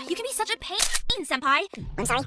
You can be such a pain, senpai. I'm sorry.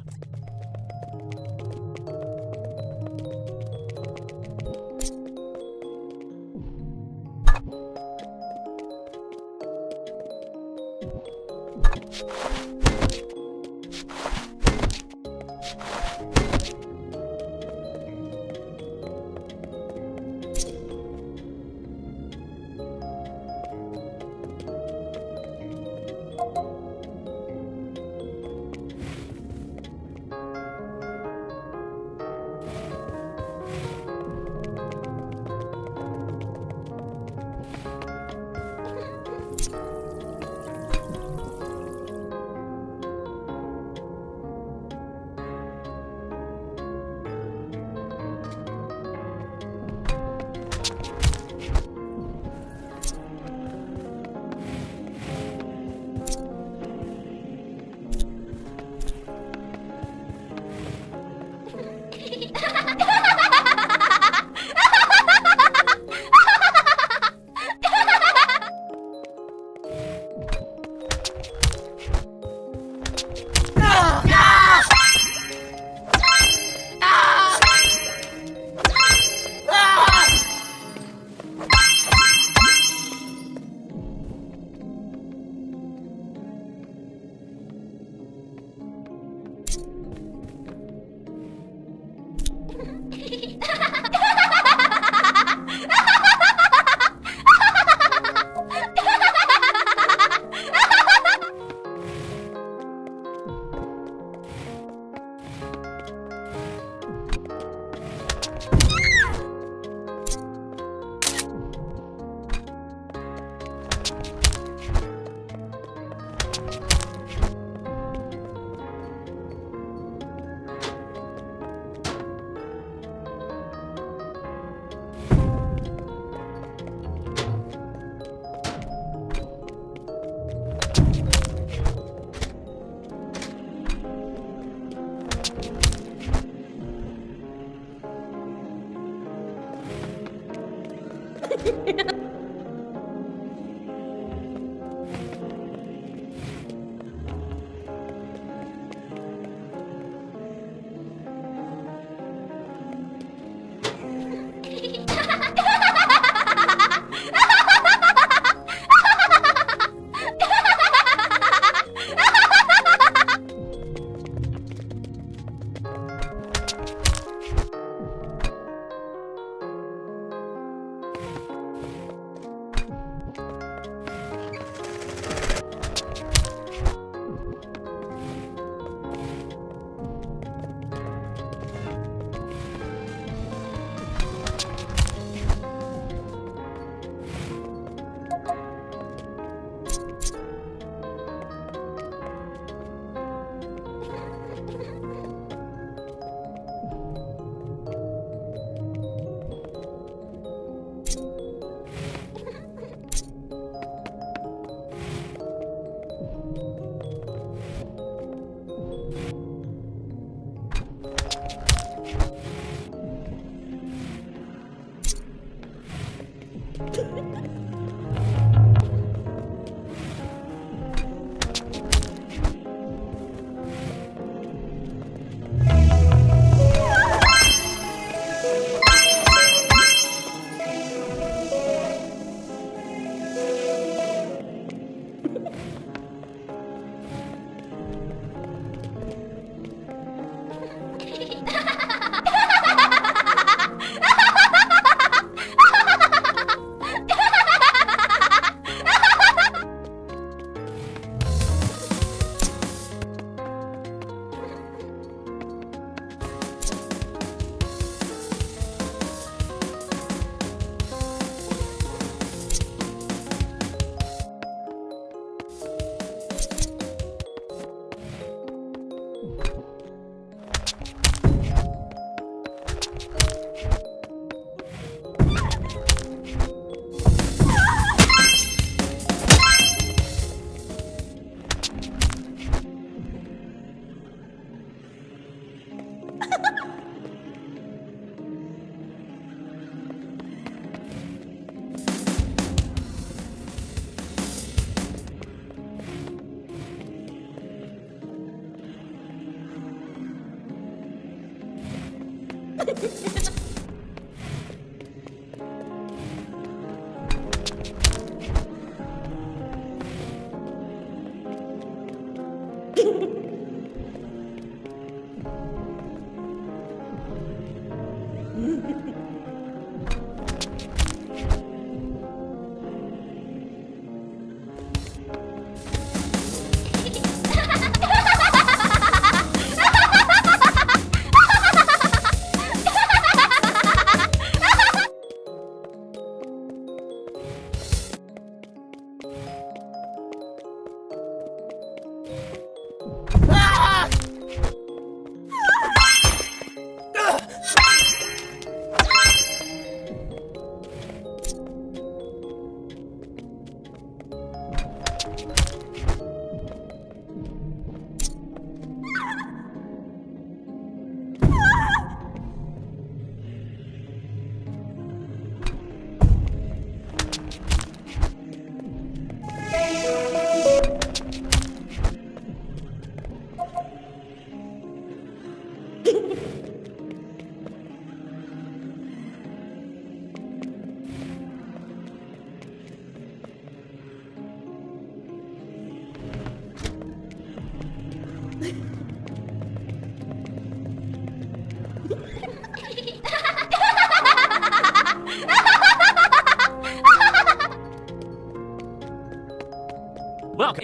Welcome.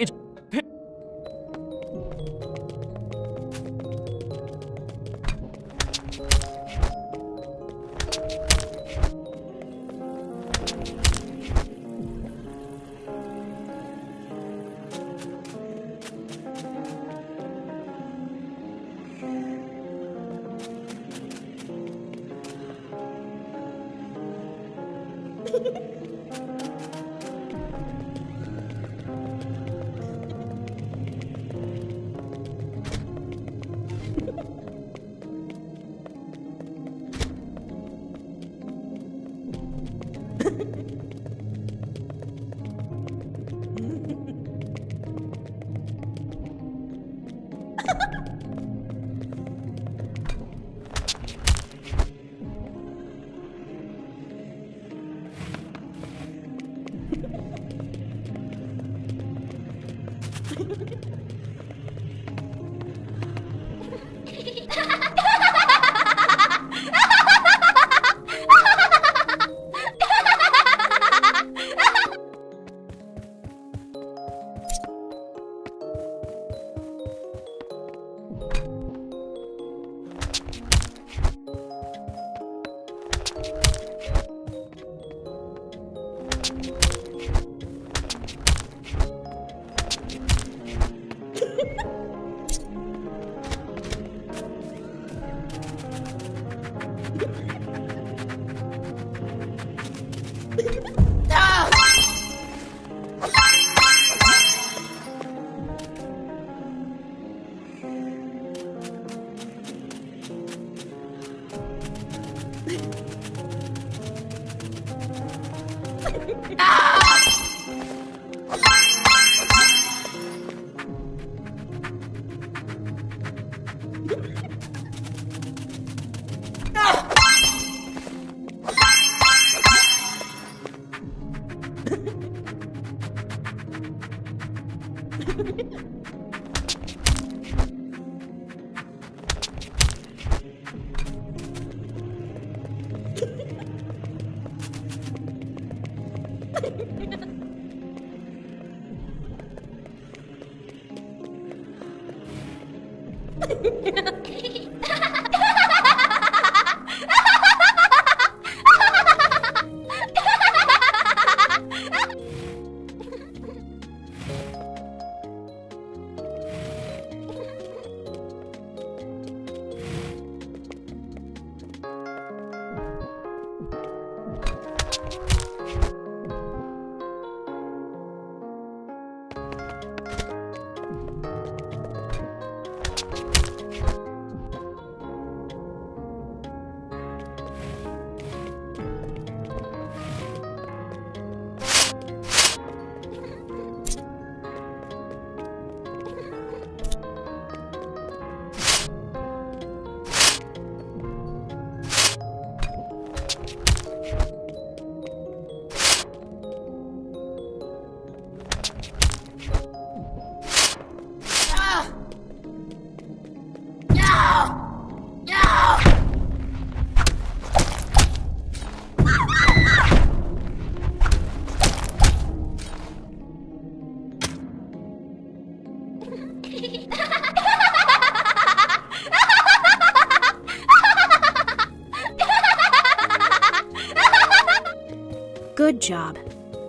Good job.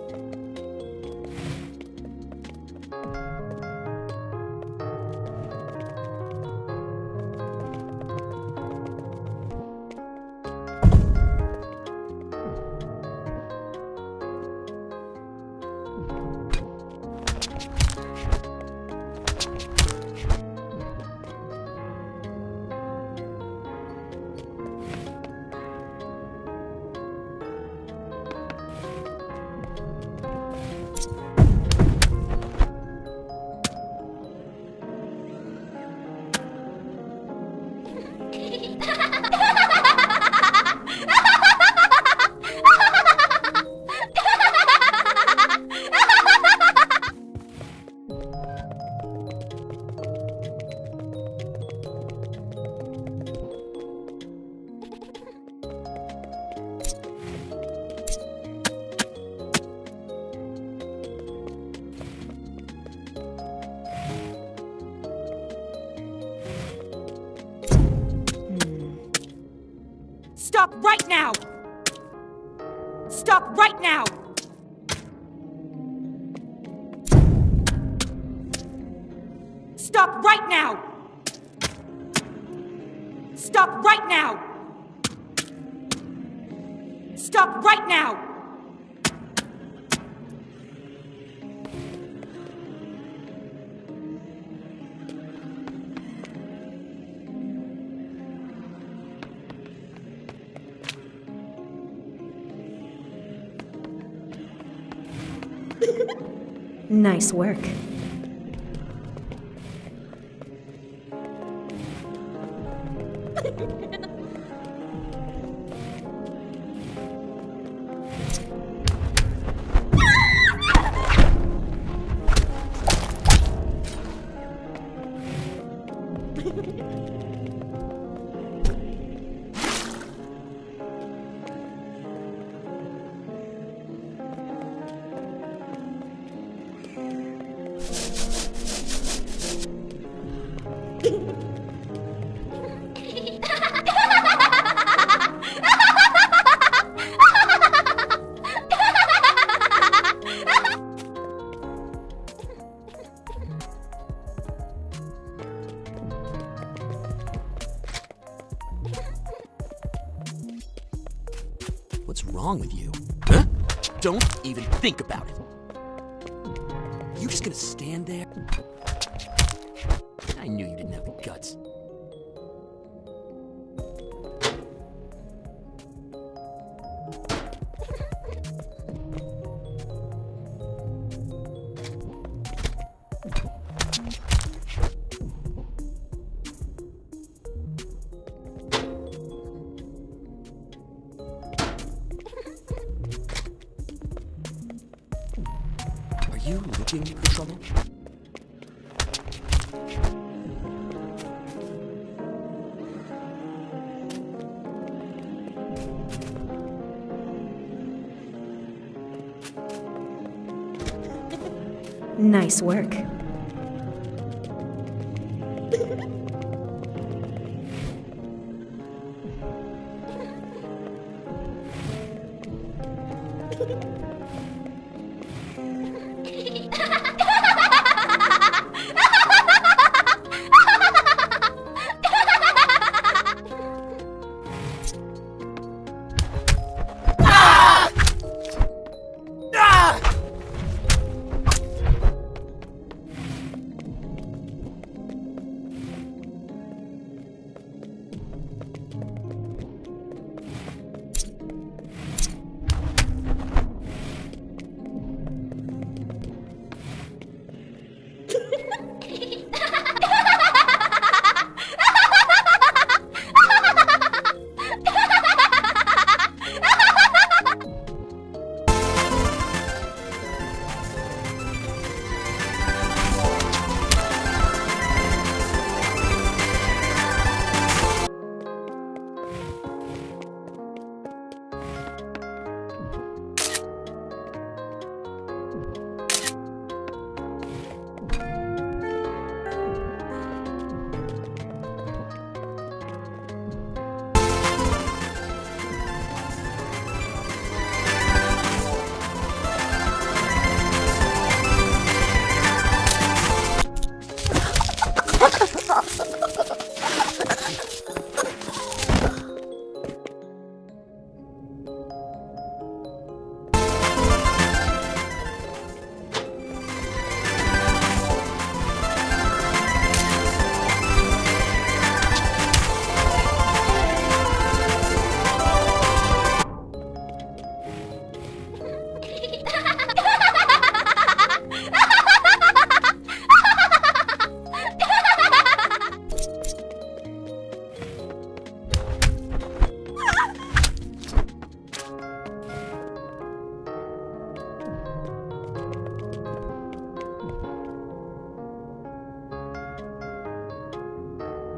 Stop right now! Stop right now! Stop right now! Stop right now! Stop right now! Nice work. What's wrong with you? Huh? Don't even think about it. You just gonna stand there? I knew you didn't have the guts. Are you looking for trouble? Nice work.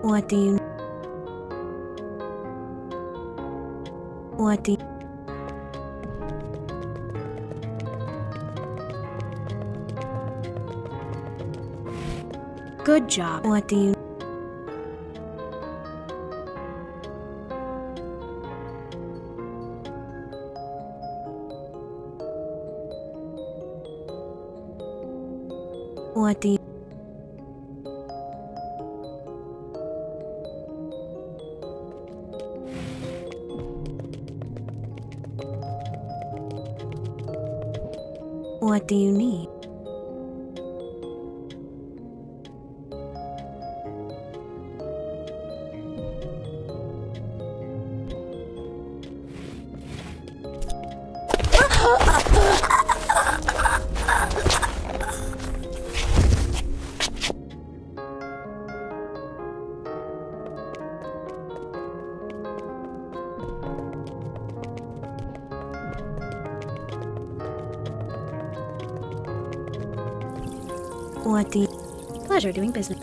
What do you... Good job. What do you... What do you... What do you need? What do you... Pleasure doing business.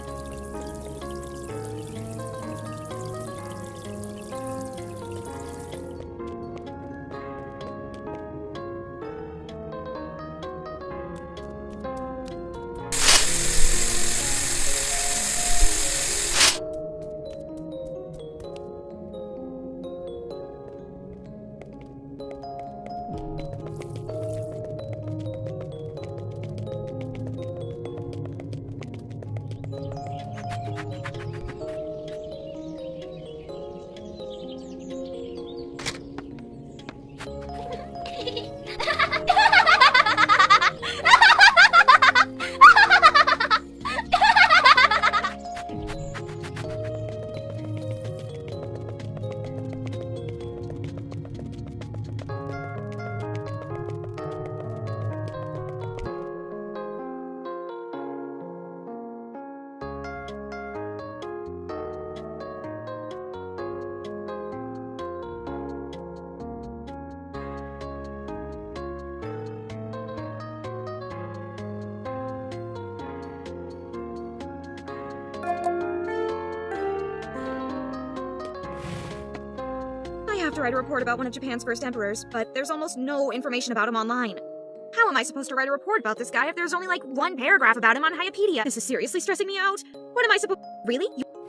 I have to write a report about one of Japan's first emperors, but there's almost no information about him online. How am I supposed to write a report about this guy if there's only like one paragraph about him on Wikipedia? This is seriously stressing me out. What am I supposed— Really?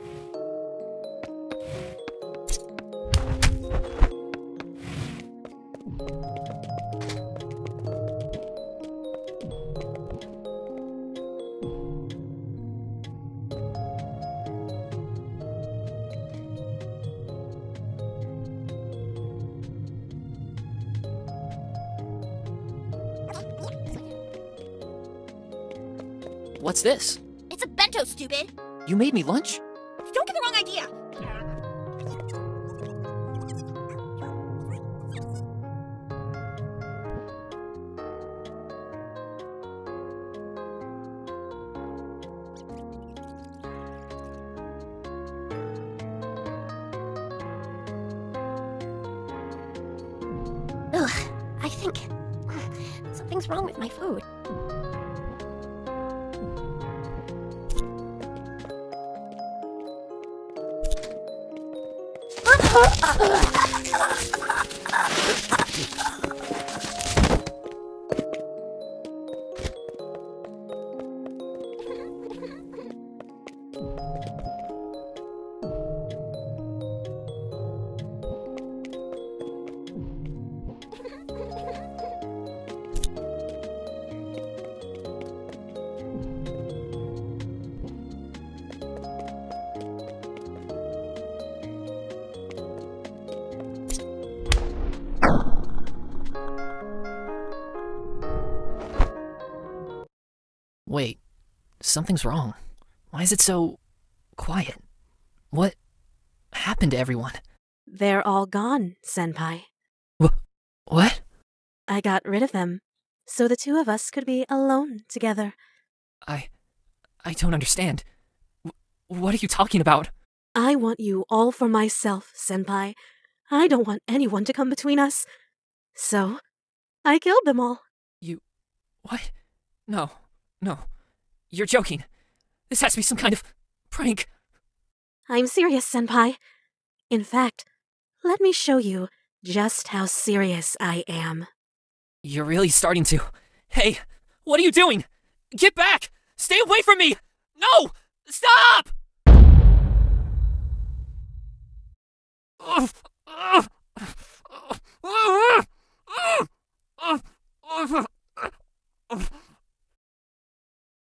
What's this? It's a bento, stupid! You made me lunch? Don't get the wrong idea! Ugh, I think something's wrong with my food. Wait, something's wrong. Why is it so quiet? What happened to everyone? They're all gone, Senpai. What? I got rid of them, so the two of us could be alone together. I don't understand. What are you talking about? I want you all for myself, Senpai. I don't want anyone to come between us. So, I killed them all. You... what? No. You're joking. This has to be some kind of prank. I'm serious, Senpai. In fact, let me show you just how serious I am. You're really starting to. Hey, what are you doing? Get back! Stay away from me! No! Stop!